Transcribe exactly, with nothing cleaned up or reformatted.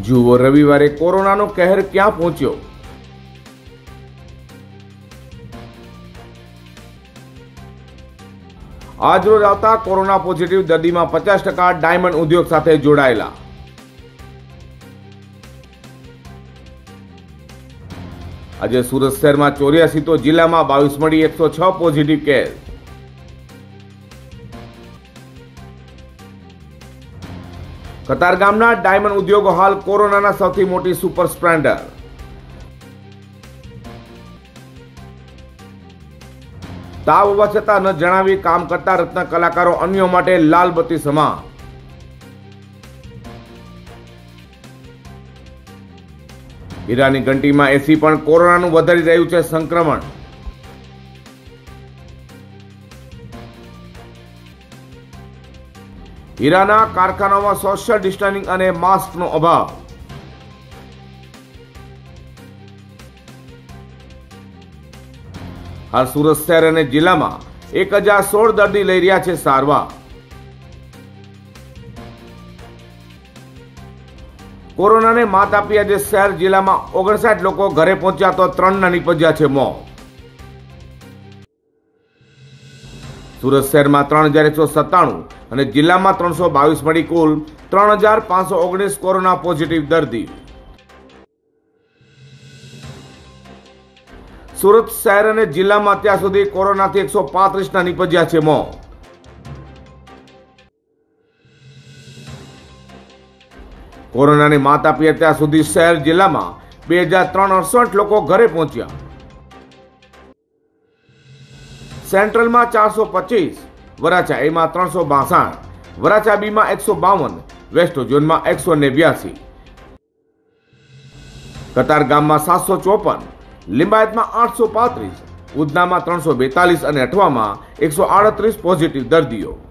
જુઓ રવિવારે કોરોનાનો કહેર ક્યાં પહોંચ્યો। આજરોજ આવતા કોરોના પોઝિટિવ દર્દીમાં પચાસ ટકા ડાયમંડ ઉદ્યોગ સાથે જોડાયેલા। આજે સુરત શહેરમાં ચોર્યાસી તો જિલ્લામાં બાવીસ મળી એકસો છ પોઝિટિવ કેસ। કતારગામના ડાયમંડ ઉદ્યોગો હાલ કોરોનાના સૌથી મોટી સુપર સ્પ્રેડર। તાવ હોવા છતાં ન જણાવી કામ કરતા રત્ન કલાકારો અન્યો માટે લાલ બત્તી સમા। હીરાની ઘંટીમાં એસી પણ કોરોનાનું વધારી રહ્યું છે સંક્રમણ। હીરાના કારખાનામાં સોશિયલ ડિસ્ટન્સિંગ અને માસ્કનો અભાવ। હાલ સુરત શહેર અને જિલ્લામાં એક હજાર સોળ દર્દી લઈ રહ્યા છે સારવાર। કોરોનાને માત આપી આજે શહેર જિલ્લામાં ઓગણસાઠ લોકો ઘરે પહોંચ્યા તો ત્રણ ના નીપજ્યા છે મોત। સુરત શહેરમાં ત્રણ હજાર એકસો સત્તાણું અને જિલ્લામાં ત્રણસો બાવીસ મળી કુલ ત્રણ હજાર પાંચસો ઓગણીસ કોરોના પોઝિટિવ દર્દી। સુરત શહેર અને જિલ્લામાં અત્યાર સુધી કોરોનાથી એકસો પાંત્રીસ ના નીપજ્યા છે મોત। કોરોનાની માત આપી અત્યાર સુધી શહેર જિલ્લામાં બે હજાર ત્રણ અડસઠ લોકો ઘરે પહોંચ્યા। સેન્ટ્રલમાં ચારસો પચીસ, વરાછા એમાં ત્રણસો બાસઠ, વરાછા બીમાં એકસો બાવન, વેસ્ટ ઝોનમાં એકસો નેવ્યાસી, કતારગામમાં સાતસો ચોપન, લિંબાયતમાં આઠસો પાંત્રીસ, ઉધનામાં ત્રણસો બેતાલીસ અને અઠવામાં એકસો આડત્રીસ પોઝિટિવ દર્દીઓ।